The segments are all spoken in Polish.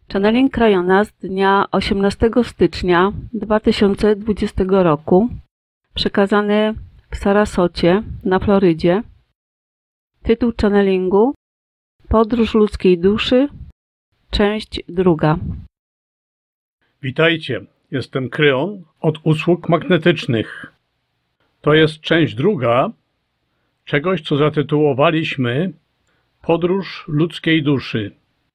Channeling Krajona z dnia 18 stycznia 2020 roku, przekazany w Sarasocie na Florydzie. Tytuł channelingu: Podróż ludzkiej duszy, część 2. Witajcie, jestem Kryon od usług magnetycznych. To jest część 2 czegoś, co zatytułowaliśmy Podróż ludzkiej duszy.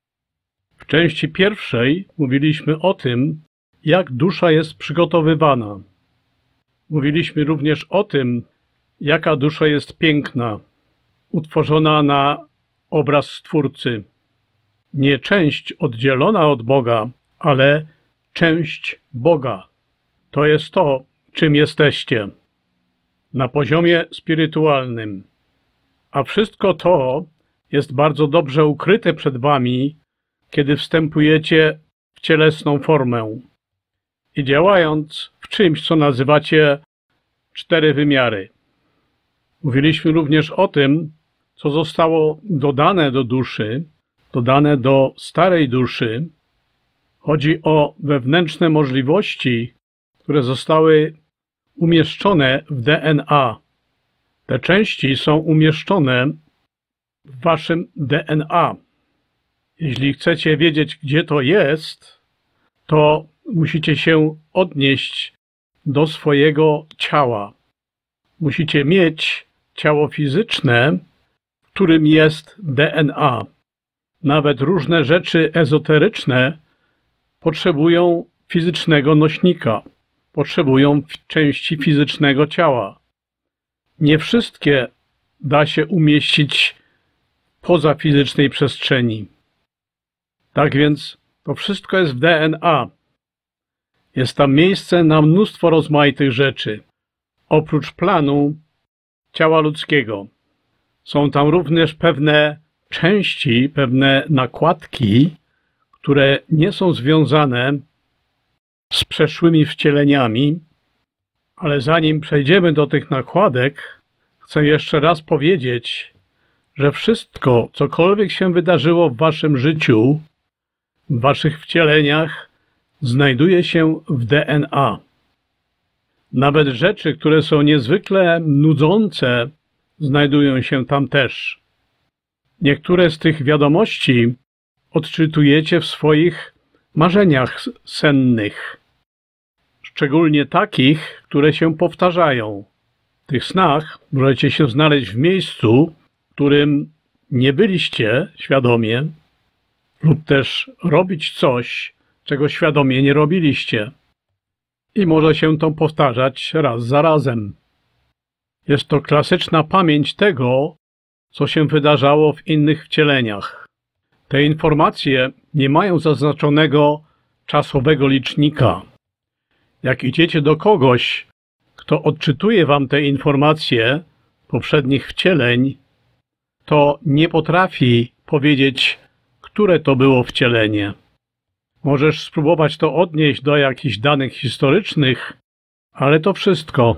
W części 1 mówiliśmy o tym, jak dusza jest przygotowywana. Mówiliśmy również o tym, jaka dusza jest piękna, utworzona na obraz Stwórcy. Nie część oddzielona od Boga, ale część Boga. To jest to, czym jesteście na poziomie spirytualnym. A wszystko to jest bardzo dobrze ukryte przed wami, kiedy wstępujecie w cielesną formę i działając w czymś, co nazywacie 4 wymiary. Mówiliśmy również o tym, co zostało dodane do duszy, dodane do starej duszy. Chodzi o wewnętrzne możliwości, które zostały umieszczone w DNA. Te części są umieszczone w waszym DNA. Jeśli chcecie wiedzieć, gdzie to jest, to musicie się odnieść do swojego ciała. Musicie mieć ciało fizyczne, w którym jest DNA. Nawet różne rzeczy ezoteryczne potrzebują fizycznego nośnika, potrzebują części fizycznego ciała. Nie wszystkie da się umieścić poza fizycznej przestrzeni. Tak więc to wszystko jest w DNA. Jest tam miejsce na mnóstwo rozmaitych rzeczy. Oprócz planu ciała ludzkiego. Są tam również pewne części, pewne nakładki, które nie są związane z przeszłymi wcieleniami, ale zanim przejdziemy do tych nakładek, chcę jeszcze raz powiedzieć, że wszystko, cokolwiek się wydarzyło w waszym życiu, w waszych wcieleniach, znajduje się w DNA. Nawet rzeczy, które są niezwykle nudzące, znajdują się tam też. Niektóre z tych wiadomości odczytujecie w swoich marzeniach sennych, szczególnie takich, które się powtarzają. W tych snach możecie się znaleźć w miejscu, w którym nie byliście świadomie, lub też robić coś, czego świadomie nie robiliście. I może się to powtarzać raz za razem. Jest to klasyczna pamięć tego, co się wydarzało w innych wcieleniach. Te informacje nie mają zaznaczonego czasowego licznika. Jak idziecie do kogoś, kto odczytuje wam te informacje poprzednich wcieleń, to nie potrafi powiedzieć, które to było wcielenie. Możesz spróbować to odnieść do jakichś danych historycznych, ale to wszystko.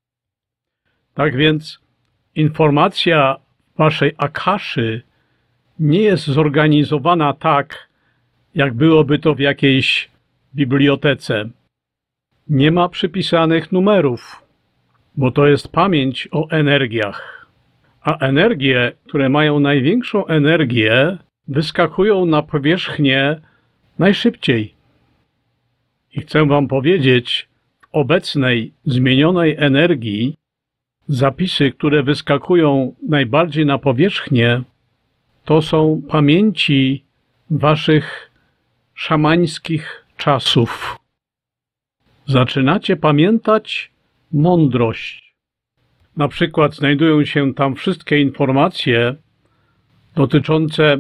Tak więc informacja waszej akaszy nie jest zorganizowana tak, jak byłoby to w jakiejś bibliotece. Nie ma przypisanych numerów, bo to jest pamięć o energiach. A energie, które mają największą energię, wyskakują na powierzchnię najszybciej. I chcę wam powiedzieć, w obecnej, zmienionej energii, zapisy, które wyskakują najbardziej na powierzchnię, to są pamięci waszych szamańskich czasów. Zaczynacie pamiętać mądrość. Na przykład znajdują się tam wszystkie informacje dotyczące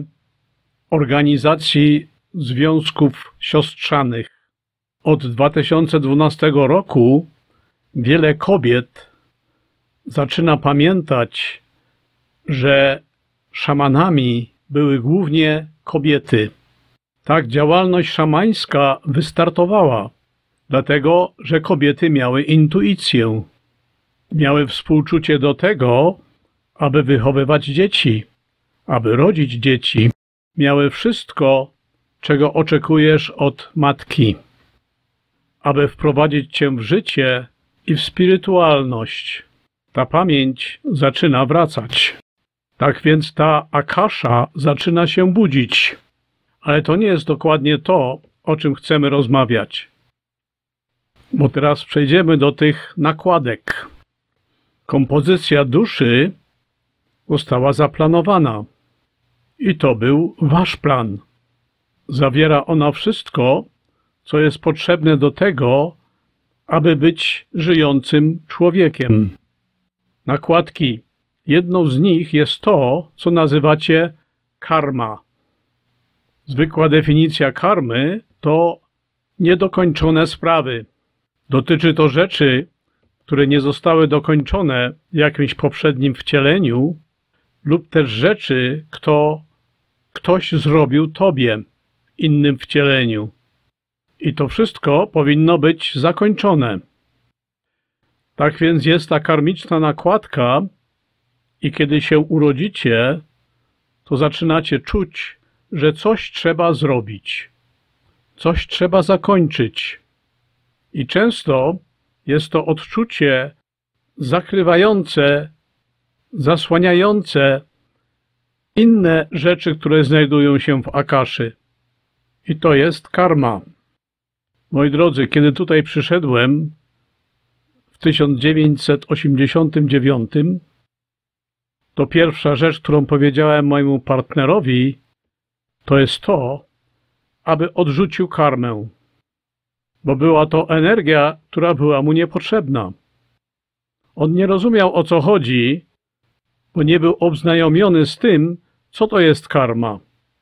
organizacji związków siostrzanych. Od 2012 roku wiele kobiet zaczyna pamiętać, że szamanami były głównie kobiety. Tak działalność szamańska wystartowała, dlatego że kobiety miały intuicję. Miały współczucie do tego, aby wychowywać dzieci, aby rodzić dzieci. Miały wszystko, czego oczekujesz od matki, aby wprowadzić cię w życie i w spirytualność. Ta pamięć zaczyna wracać. Tak więc ta akasza zaczyna się budzić. Ale to nie jest dokładnie to, o czym chcemy rozmawiać. Bo teraz przejdziemy do tych nakładek. Kompozycja duszy została zaplanowana. I to był wasz plan. Zawiera ona wszystko, co jest potrzebne do tego, aby być żyjącym człowiekiem. Nakładki. Jedną z nich jest to, co nazywacie karma. Zwykła definicja karmy to niedokończone sprawy. Dotyczy to rzeczy, które nie zostały dokończone w jakimś poprzednim wcieleniu, lub też rzeczy, ktoś zrobił tobie w innym wcieleniu. I to wszystko powinno być zakończone. Tak więc jest ta karmiczna nakładka i kiedy się urodzicie, to zaczynacie czuć, że coś trzeba zrobić. Coś trzeba zakończyć. I często jest to odczucie zakrywające, zasłaniające inne rzeczy, które znajdują się w akaszy. I to jest karma. Moi drodzy, kiedy tutaj przyszedłem w 1989, to pierwsza rzecz, którą powiedziałem mojemu partnerowi, to jest to, aby odrzucił karmę. Bo była to energia, która była mu niepotrzebna. On nie rozumiał, o co chodzi, bo nie był obznajomiony z tym, co to jest karma.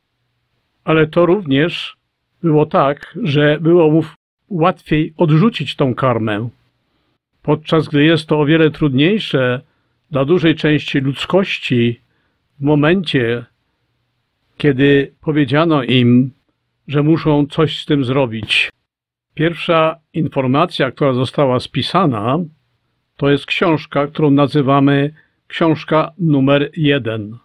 Ale to również było tak, że było mu łatwiej odrzucić tą karmę, podczas gdy jest to o wiele trudniejsze dla dużej części ludzkości w momencie, kiedy powiedziano im, że muszą coś z tym zrobić. Pierwsza informacja, która została spisana, to jest książka, którą nazywamy książka numer 1.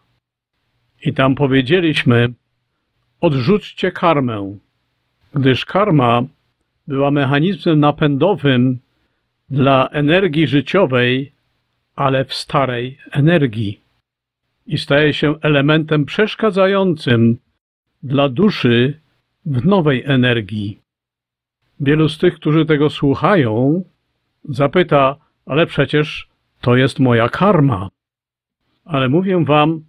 I tam powiedzieliśmy: odrzućcie karmę, gdyż karma była mechanizmem napędowym dla energii życiowej, ale w starej energii. I staje się elementem przeszkadzającym dla duszy w nowej energii. Wielu z tych, którzy tego słuchają, zapyta: ale przecież to jest moja karma. Ale mówię wam,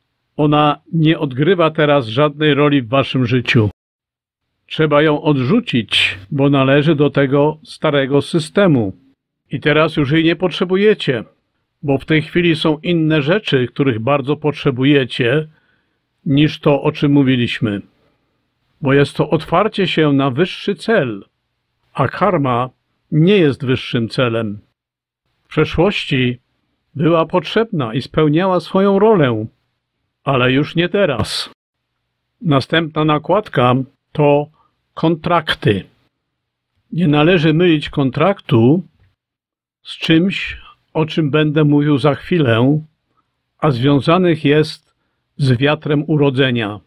ona nie odgrywa teraz żadnej roli w waszym życiu. Trzeba ją odrzucić, bo należy do tego starego systemu. I teraz już jej nie potrzebujecie, bo w tej chwili są inne rzeczy, których bardzo potrzebujecie, niż to, o czym mówiliśmy. Bo jest to otwarcie się na wyższy cel, a karma nie jest wyższym celem. W przeszłości była potrzebna i spełniała swoją rolę, ale już nie teraz. Następna nakładka to kontrakty. Nie należy mylić kontraktu z czymś, o czym będę mówił za chwilę, a związanych jest z wiatrem urodzenia.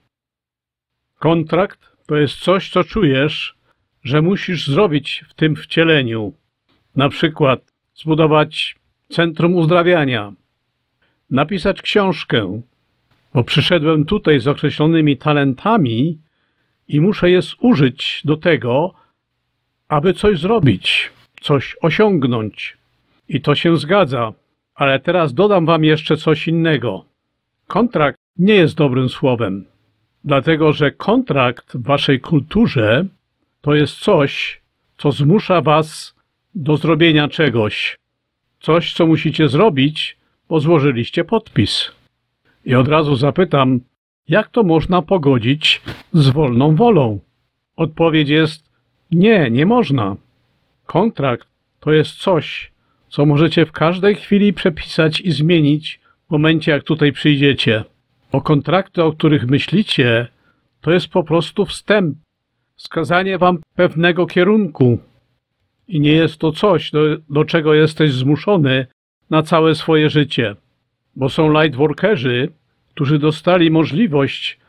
Kontrakt to jest coś, co czujesz, że musisz zrobić w tym wcieleniu. Na przykład zbudować centrum uzdrawiania, napisać książkę, bo przyszedłem tutaj z określonymi talentami i muszę je zużyć do tego, aby coś zrobić, coś osiągnąć. I to się zgadza, ale teraz dodam wam jeszcze coś innego. Kontrakt nie jest dobrym słowem, dlatego że kontrakt w waszej kulturze to jest coś, co zmusza was do zrobienia czegoś. Coś, co musicie zrobić, bo złożyliście podpis. I od razu zapytam, jak to można pogodzić z wolną wolą? Odpowiedź jest: nie, nie można. Kontrakt to jest coś, co możecie w każdej chwili przepisać i zmienić w momencie, jak tutaj przyjdziecie. Bo kontrakty, o których myślicie, to jest po prostu wstęp, wskazanie wam pewnego kierunku. I nie jest to coś, do czego jesteś zmuszony na całe swoje życie. Bo są lightworkerzy, którzy dostali możliwość,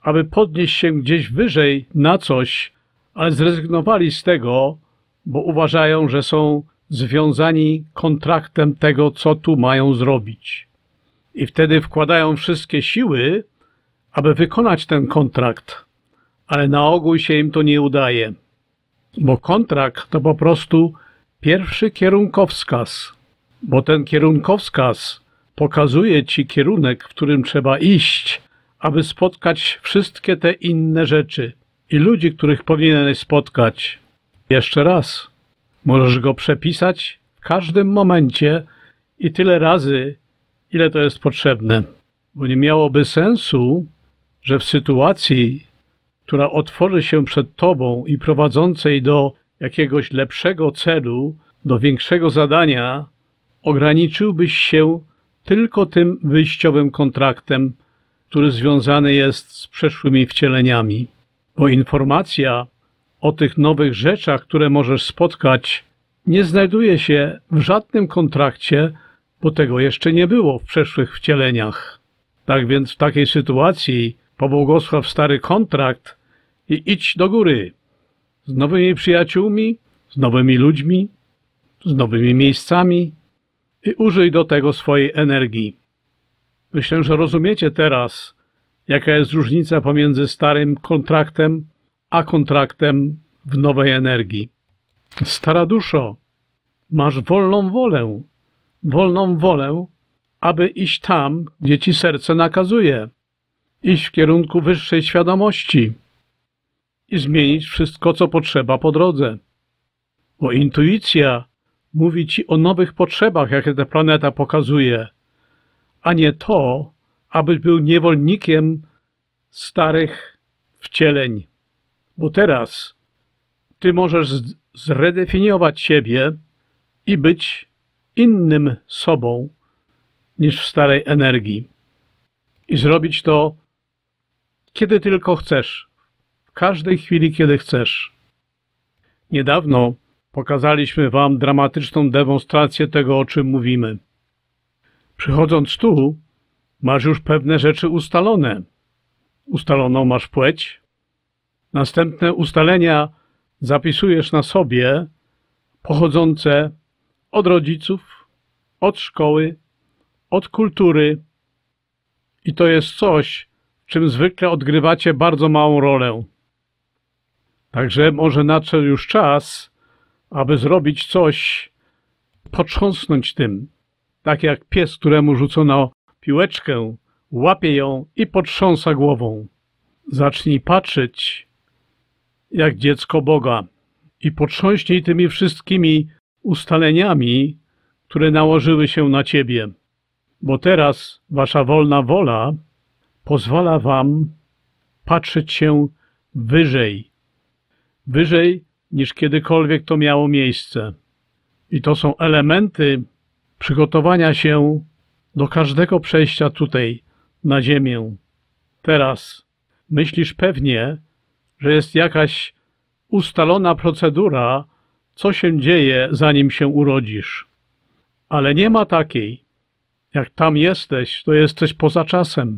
aby podnieść się gdzieś wyżej na coś, ale zrezygnowali z tego, bo uważają, że są związani kontraktem tego, co tu mają zrobić. I wtedy wkładają wszystkie siły, aby wykonać ten kontrakt, ale na ogół się im to nie udaje, bo kontrakt to po prostu pierwszy kierunkowskaz, bo ten kierunkowskaz pokazuje ci kierunek, w którym trzeba iść, aby spotkać wszystkie te inne rzeczy i ludzi, których powinieneś spotkać. Jeszcze raz, możesz go przepisać w każdym momencie i tyle razy, ile to jest potrzebne, bo nie miałoby sensu, że w sytuacji, która otworzy się przed tobą i prowadzącej do jakiegoś lepszego celu, do większego zadania, ograniczyłbyś się tylko tym wyjściowym kontraktem, który związany jest z przeszłymi wcieleniami. Bo informacja o tych nowych rzeczach, które możesz spotkać, nie znajduje się w żadnym kontrakcie, bo tego jeszcze nie było w przeszłych wcieleniach. Tak więc w takiej sytuacji pobłogosław stary kontrakt i idź do góry z nowymi przyjaciółmi, z nowymi ludźmi, z nowymi miejscami i użyj do tego swojej energii. Myślę, że rozumiecie teraz, jaka jest różnica pomiędzy starym kontraktem a kontraktem w nowej energii. Stara duszo, masz wolną wolę, aby iść tam, gdzie ci serce nakazuje, iść w kierunku wyższej świadomości i zmienić wszystko, co potrzeba po drodze. Bo intuicja mówi ci o nowych potrzebach, jakie ta planeta pokazuje, a nie to, abyś był niewolnikiem starych wcieleń. Bo teraz ty możesz zredefiniować siebie i być innym sobą niż w starej energii. I zrobić to, kiedy tylko chcesz, w każdej chwili, kiedy chcesz. Niedawno pokazaliśmy wam dramatyczną demonstrację tego, o czym mówimy. Przychodząc tu, masz już pewne rzeczy ustalone. Ustaloną masz płeć. Następne ustalenia zapisujesz na sobie, pochodzące od rodziców, od szkoły, od kultury. I to jest coś, w czym zwykle odgrywacie bardzo małą rolę. Także może nadszedł już czas, aby zrobić coś, potrząsnąć tym. Tak jak pies, któremu rzucono piłeczkę, łapie ją i potrząsa głową. Zacznij patrzeć jak dziecko Boga i potrząśnij tymi wszystkimi ustaleniami, które nałożyły się na ciebie. Bo teraz wasza wolna wola pozwala wam patrzeć się wyżej. Wyżej niż kiedykolwiek to miało miejsce. I to są elementy przygotowania się do każdego przejścia tutaj, na ziemię. Teraz myślisz pewnie, że jest jakaś ustalona procedura, co się dzieje, zanim się urodzisz. Ale nie ma takiej. Jak tam jesteś, to jesteś poza czasem.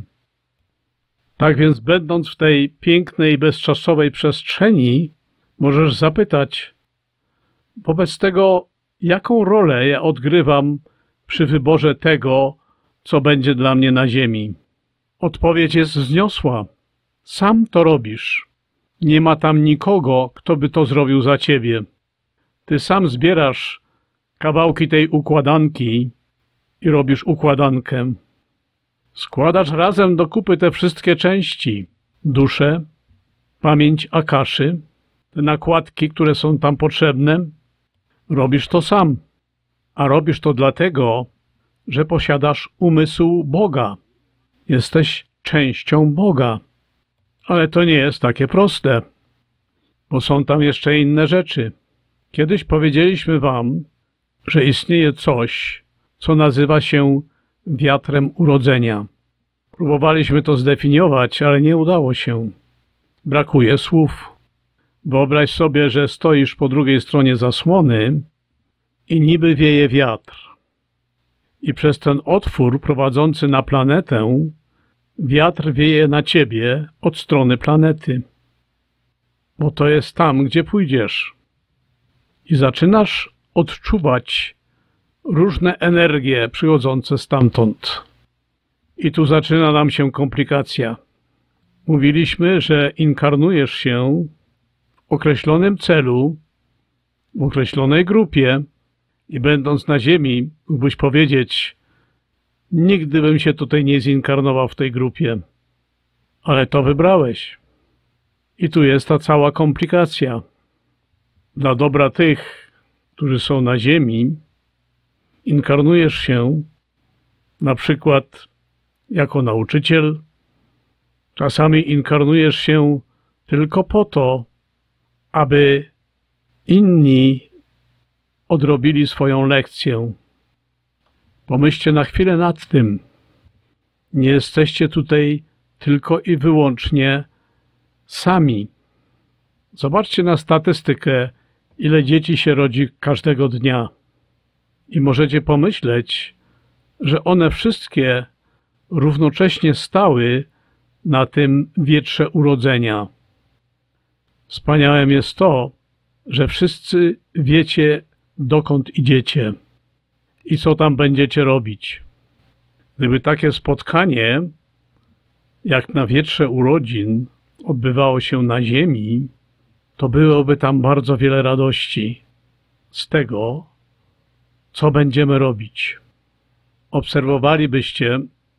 Tak więc, będąc w tej pięknej, bezczasowej przestrzeni, możesz zapytać, wobec tego, jaką rolę ja odgrywam przy wyborze tego, co będzie dla mnie na ziemi. Odpowiedź jest wzniosła. Sam to robisz. Nie ma tam nikogo, kto by to zrobił za ciebie. Ty sam zbierasz kawałki tej układanki i robisz układankę. Składasz razem do kupy te wszystkie części. Duszę, pamięć Akaszy, te nakładki, które są tam potrzebne. Robisz to sam. A robisz to dlatego, że posiadasz umysł Boga. Jesteś częścią Boga. Ale to nie jest takie proste, bo są tam jeszcze inne rzeczy. Kiedyś powiedzieliśmy wam, że istnieje coś, co nazywa się wiatrem urodzenia. Próbowaliśmy to zdefiniować, ale nie udało się. Brakuje słów. Wyobraź sobie, że stoisz po drugiej stronie zasłony i niby wieje wiatr. I przez ten otwór prowadzący na planetę wiatr wieje na ciebie od strony planety. Bo to jest tam, gdzie pójdziesz. I zaczynasz odczuwać różne energie przychodzące stamtąd. I tu zaczyna nam się komplikacja. Mówiliśmy, że inkarnujesz się w określonym celu, w określonej grupie i będąc na Ziemi mógłbyś powiedzieć: nigdy bym się tutaj nie zinkarnował w tej grupie, ale to wybrałeś. I tu jest ta cała komplikacja. Dla dobra tych, którzy są na Ziemi, inkarnujesz się na przykład jako nauczyciel, czasami inkarnujesz się tylko po to, aby inni odrobili swoją lekcję. Pomyślcie na chwilę nad tym. Nie jesteście tutaj tylko i wyłącznie sami. Zobaczcie na statystykę, ile dzieci się rodzi każdego dnia. I możecie pomyśleć, że one wszystkie równocześnie stały na tym wietrze urodzenia. Wspaniałym jest to, że wszyscy wiecie, dokąd idziecie i co tam będziecie robić. Gdyby takie spotkanie, jak na wietrze urodzin, odbywało się na Ziemi, to byłoby tam bardzo wiele radości z tego, co będziemy robić. Obserwowalibyście,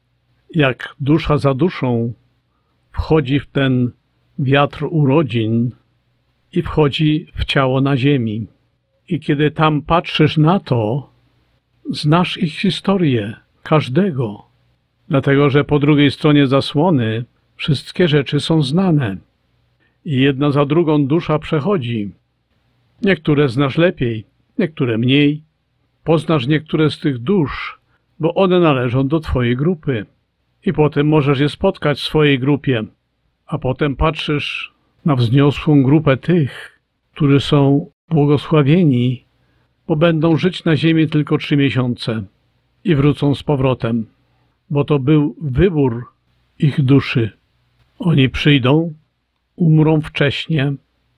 jak dusza za duszą wchodzi w ten wiatr urodzin i wchodzi w ciało na Ziemi. I kiedy tam patrzysz na to, znasz ich historię, każdego, dlatego że po drugiej stronie zasłony wszystkie rzeczy są znane. I jedna za drugą dusza przechodzi. Niektóre znasz lepiej, niektóre mniej. Poznasz niektóre z tych dusz, bo one należą do twojej grupy. I potem możesz je spotkać w swojej grupie. A potem patrzysz na wzniosłą grupę tych, którzy są błogosławieni, bo będą żyć na ziemi tylko 3 miesiące i wrócą z powrotem, bo to był wybór ich duszy. Oni przyjdą, umrą wcześnie,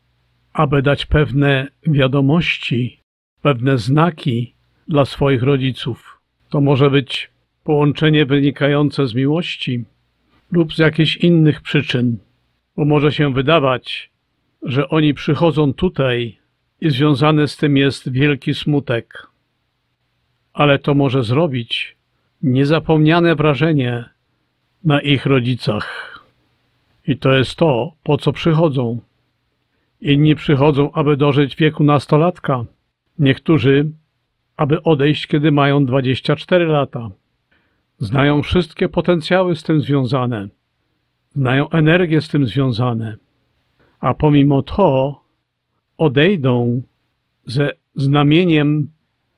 aby dać pewne wiadomości, pewne znaki dla swoich rodziców. To może być połączenie wynikające z miłości lub z jakichś innych przyczyn, bo może się wydawać, że oni przychodzą tutaj i związany z tym jest wielki smutek. Ale to może zrobić niezapomniane wrażenie na ich rodzicach. I to jest to, po co przychodzą. Inni przychodzą, aby dożyć wieku nastolatka. Niektórzy, aby odejść, kiedy mają 24 lata. Znają wszystkie potencjały z tym związane. Znają energię z tym związane. A pomimo to odejdą ze znamieniem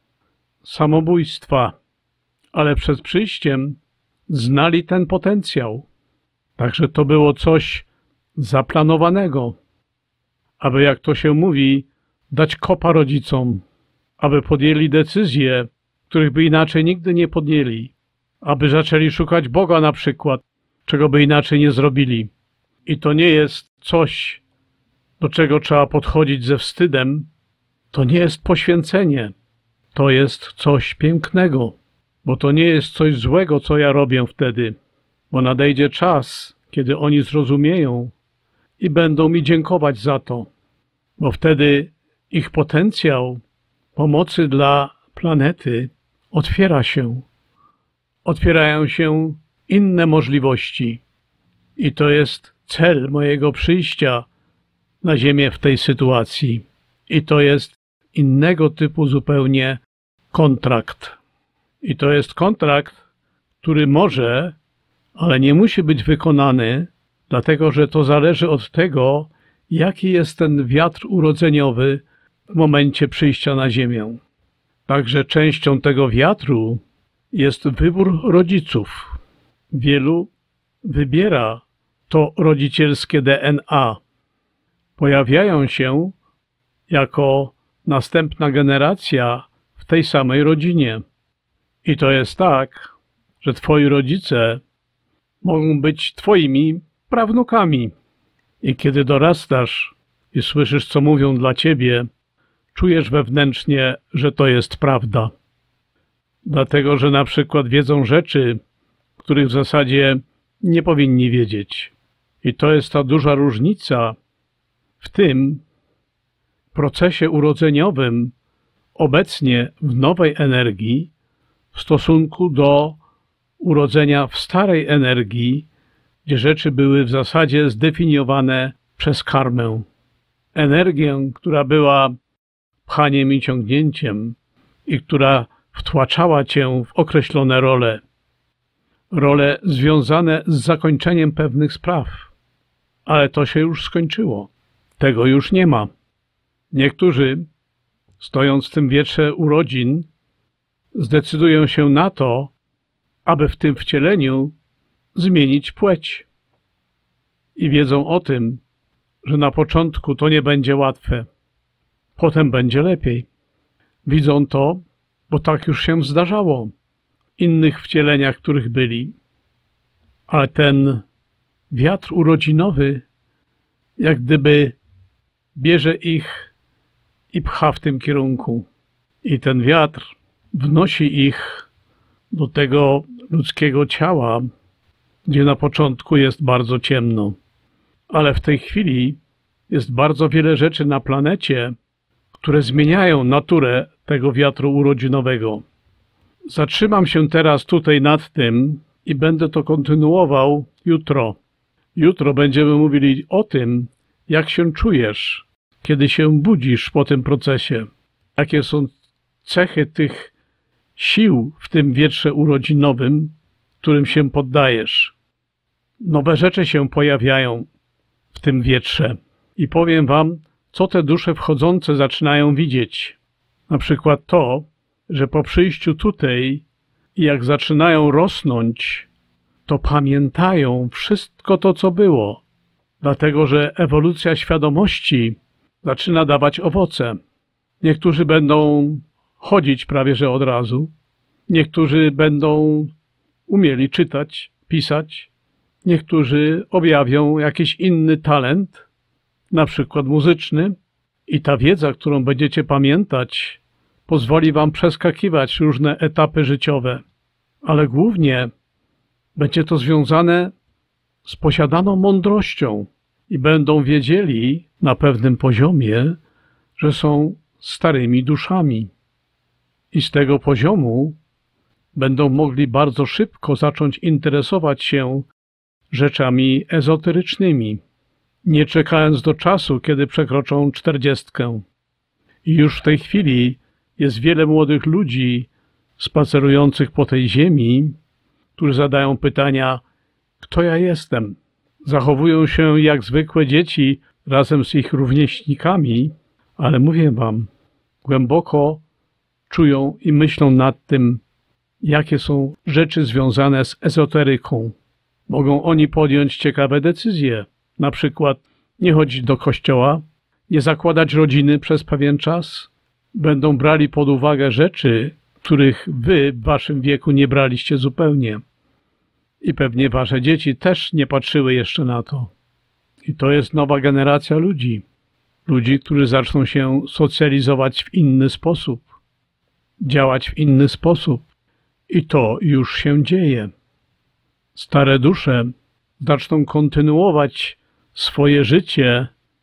samobójstwa, ale przed przyjściem znali ten potencjał. Także to było coś zaplanowanego, aby, jak to się mówi, dać kopa rodzicom, aby podjęli decyzje, których by inaczej nigdy nie podjęli, aby zaczęli szukać Boga na przykład, czego by inaczej nie zrobili. I to nie jest coś, do czego trzeba podchodzić ze wstydem. To nie jest poświęcenie. To jest coś pięknego, bo to nie jest coś złego, co ja robię wtedy, bo nadejdzie czas, kiedy oni zrozumieją i będą mi dziękować za to, bo wtedy ich potencjał pomocy dla planety otwiera się. Otwierają się inne możliwości i to jest cel mojego przyjścia na Ziemię w tej sytuacji. I to jest innego typu zupełnie kontrakt. I to jest kontrakt, który może, ale nie musi być wykonany, dlatego że to zależy od tego, jaki jest ten wiatr urodzeniowy w momencie przyjścia na Ziemię. Także częścią tego wiatru jest wybór rodziców. Wielu wybiera to rodzicielskie DNA. Pojawiają się jako następna generacja w tej samej rodzinie. I to jest tak, że twoi rodzice mogą być twoimi prawnukami. I kiedy dorastasz i słyszysz, co mówią dla ciebie, czujesz wewnętrznie, że to jest prawda. Dlatego, że na przykład wiedzą rzeczy, których w zasadzie nie powinni wiedzieć. I to jest ta duża różnica w tym procesie urodzeniowym obecnie w nowej energii w stosunku do urodzenia w starej energii, gdzie rzeczy były w zasadzie zdefiniowane przez karmę. Energię, która była pchaniem i ciągnięciem i która wtłaczała cię w określone role związane z zakończeniem pewnych spraw. Ale to się już skończyło. Tego już nie ma. Niektórzy, stojąc w tym wietrze urodzin, zdecydują się na to, aby w tym wcieleniu zmienić płeć. I wiedzą o tym, że na początku to nie będzie łatwe. Potem będzie lepiej. Widzą to, bo tak już się zdarzało w innych wcieleniach, w których byli. Ale ten wiatr urodzinowy jak gdyby bierze ich i pcha w tym kierunku. I ten wiatr wnosi ich do tego ludzkiego ciała, gdzie na początku jest bardzo ciemno. Ale w tej chwili jest bardzo wiele rzeczy na planecie, które zmieniają naturę tego wiatru urodzinowego. Zatrzymam się teraz tutaj nad tym i będę to kontynuował jutro. Jutro będziemy mówili o tym, jak się czujesz, kiedy się budzisz po tym procesie. Jakie są cechy tych sił w tym wietrze urodzinowym, którym się poddajesz. Nowe rzeczy się pojawiają w tym wietrze. I powiem wam, co te dusze wchodzące zaczynają widzieć. Na przykład to, że po przyjściu tutaj i jak zaczynają rosnąć, to pamiętają wszystko to, co było. Dlatego, że ewolucja świadomości zaczyna dawać owoce. Niektórzy będą chodzić prawie że od razu. Niektórzy będą umieli czytać, pisać. Niektórzy objawią jakiś inny talent, na przykład muzyczny. I ta wiedza, którą będziecie pamiętać, pozwoli wam przeskakiwać różne etapy życiowe. Ale głównie będzie to związane z posiadaną mądrością i będą wiedzieli na pewnym poziomie, że są starymi duszami. I z tego poziomu będą mogli bardzo szybko zacząć interesować się rzeczami ezoterycznymi, nie czekając do czasu, kiedy przekroczą 40. I już w tej chwili jest wiele młodych ludzi spacerujących po tej ziemi, którzy zadają pytania, kto ja jestem? Zachowują się jak zwykłe dzieci razem z ich rówieśnikami, ale mówię wam, głęboko czują i myślą nad tym, jakie są rzeczy związane z ezoteryką. Mogą oni podjąć ciekawe decyzje, na przykład nie chodzić do kościoła, nie zakładać rodziny przez pewien czas. Będą brali pod uwagę rzeczy, których wy w waszym wieku nie braliście zupełnie. I pewnie wasze dzieci też nie patrzyły jeszcze na to. I to jest nowa generacja ludzi. Ludzi, którzy zaczną się socjalizować w inny sposób, działać w inny sposób. I to już się dzieje. Stare dusze zaczną kontynuować swoje życie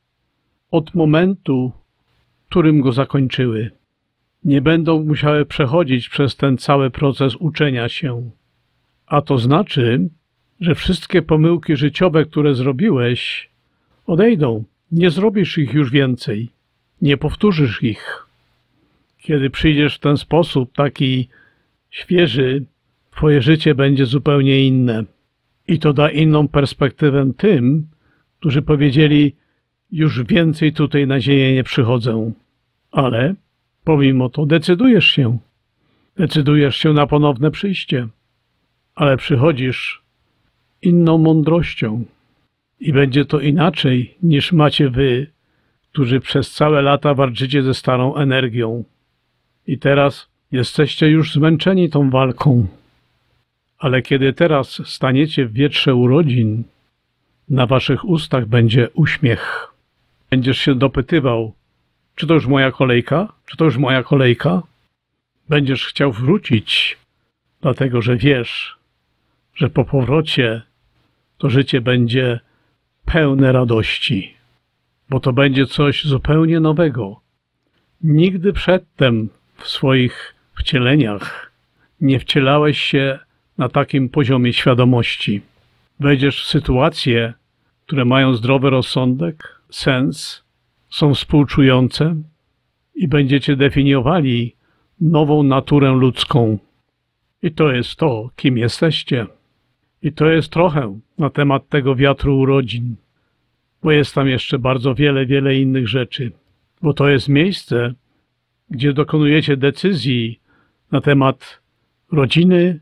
od momentu, w którym go zakończyły. Nie będą musiały przechodzić przez ten cały proces uczenia się. A to znaczy, że wszystkie pomyłki życiowe, które zrobiłeś, odejdą. Nie zrobisz ich już więcej. Nie powtórzysz ich. Kiedy przyjdziesz w ten sposób, taki świeży, twoje życie będzie zupełnie inne. I to da inną perspektywę tym, którzy powiedzieli, już więcej tutaj na ziemię nie przychodzę. Ale pomimo to decydujesz się. Decydujesz się na ponowne przyjście. Ale przychodzisz inną mądrością. I będzie to inaczej niż macie wy, którzy przez całe lata walczycie ze starą energią. I teraz jesteście już zmęczeni tą walką. Ale kiedy teraz staniecie w wietrze urodzin, na waszych ustach będzie uśmiech. Będziesz się dopytywał, czy to już moja kolejka? Czy to już moja kolejka? Będziesz chciał wrócić, dlatego że wiesz, że po powrocie to życie będzie pełne radości, bo to będzie coś zupełnie nowego. Nigdy przedtem w swoich wcieleniach nie wcielałeś się na takim poziomie świadomości. Wejdziesz w sytuacje, które mają zdrowy rozsądek, sens, są współczujące i będziecie definiowali nową naturę ludzką. I to jest to, kim jesteście. I to jest trochę na temat tego wiatru urodzin, bo jest tam jeszcze bardzo wiele innych rzeczy, bo to jest miejsce, gdzie dokonujecie decyzji na temat rodziny,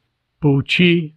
płci,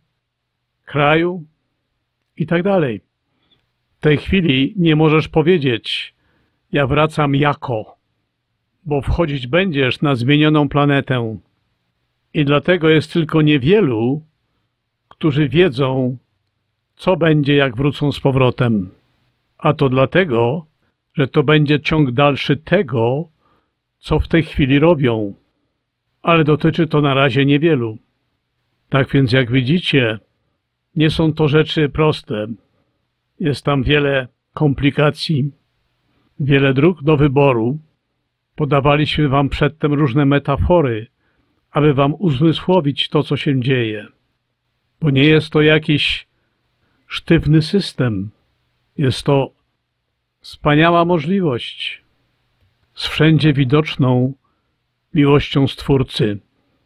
kraju i tak dalej. W tej chwili nie możesz powiedzieć, ja wracam jako, bo wchodzić będziesz na zmienioną planetę. I dlatego jest tylko niewielu, którzy wiedzą, co będzie, jak wrócą z powrotem. A to dlatego, że to będzie ciąg dalszy tego, co w tej chwili robią. Ale dotyczy to na razie niewielu. Tak więc, jak widzicie, nie są to rzeczy proste. Jest tam wiele komplikacji, wiele dróg do wyboru. Podawaliśmy wam przedtem różne metafory, aby wam uzmysłowić to, co się dzieje. Bo nie jest to jakiś sztywny system. Jest to wspaniała możliwość z wszędzie widoczną miłością Stwórcy.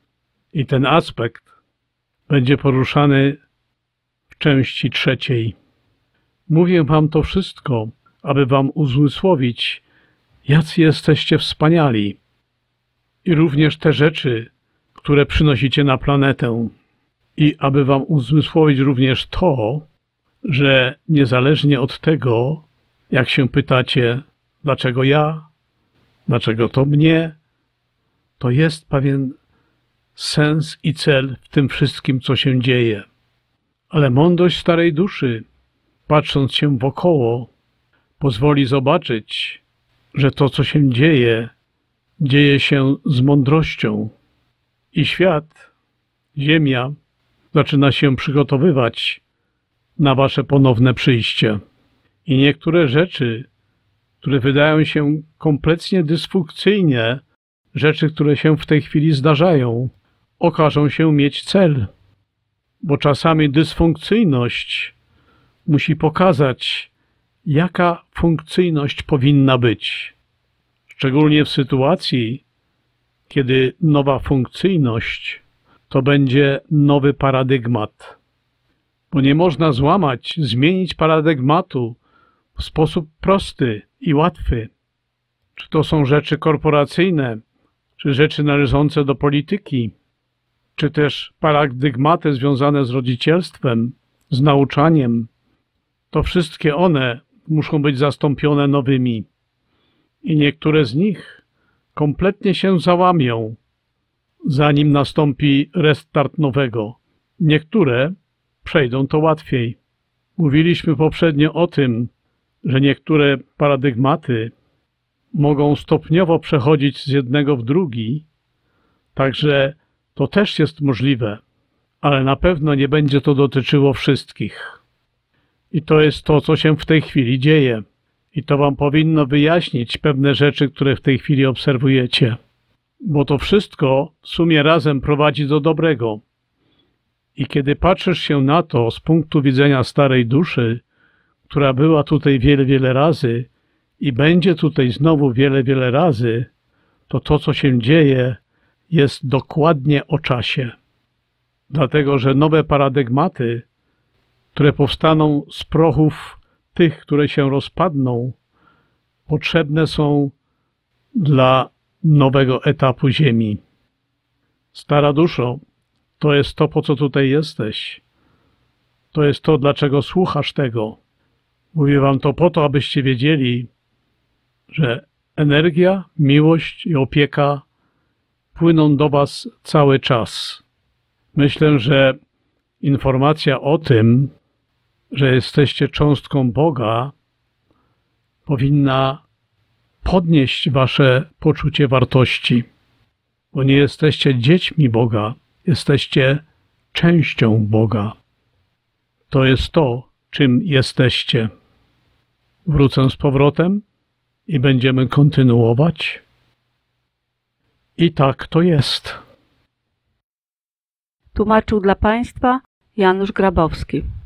I ten aspekt będzie poruszany w części 3. Mówię wam to wszystko, aby wam uzmysłowić, jacy jesteście wspaniali. I również te rzeczy, które przynosicie na planetę. I aby wam uzmysłowić również to, że niezależnie od tego, jak się pytacie, dlaczego ja, dlaczego to mnie, to jest pewien sens i cel w tym wszystkim, co się dzieje. Ale mądrość starej duszy, patrząc się wokoło, pozwoli zobaczyć, że to, co się dzieje, dzieje się z mądrością. I świat, Ziemia, zaczyna się przygotowywać na wasze ponowne przyjście. I niektóre rzeczy, które wydają się kompletnie dysfunkcyjne, rzeczy, które się w tej chwili zdarzają, okażą się mieć cel. Bo czasami dysfunkcyjność musi pokazać, jaka funkcyjność powinna być. Szczególnie w sytuacji, kiedy nowa funkcyjność to będzie nowy paradygmat. Bo nie można zmienić paradygmatu w sposób prosty i łatwy. Czy to są rzeczy korporacyjne, czy rzeczy należące do polityki, czy też paradygmaty związane z rodzicielstwem, z nauczaniem. To wszystkie one muszą być zastąpione nowymi. I niektóre z nich kompletnie się załamią, zanim nastąpi restart nowego. Niektóre przejdą to łatwiej. Mówiliśmy poprzednio o tym, że niektóre paradygmaty mogą stopniowo przechodzić z jednego w drugi, także to też jest możliwe, ale na pewno nie będzie to dotyczyło wszystkich. I to jest to, co się w tej chwili dzieje. I to wam powinno wyjaśnić pewne rzeczy, które w tej chwili obserwujecie. Bo to wszystko w sumie razem prowadzi do dobrego. I kiedy patrzysz się na to z punktu widzenia starej duszy, która była tutaj wiele razy i będzie tutaj znowu wiele razy, to to, co się dzieje, jest dokładnie o czasie. Dlatego, że nowe paradygmaty, które powstaną z prochów tych, które się rozpadną, potrzebne są dla nowego etapu Ziemi. Stara duszo, to jest to, po co tutaj jesteś. To jest to, dlaczego słuchasz tego. Mówię wam to po to, abyście wiedzieli, że energia, miłość i opieka płyną do was cały czas. Myślę, że Informacja o tym, że jesteście cząstką Boga, powinna podnieść wasze poczucie wartości, bo nie jesteście dziećmi Boga, jesteście częścią Boga. To jest to, czym jesteście. Wrócę z powrotem i będziemy kontynuować. I tak to jest. Tłumaczył dla Państwa Janusz Grabowski.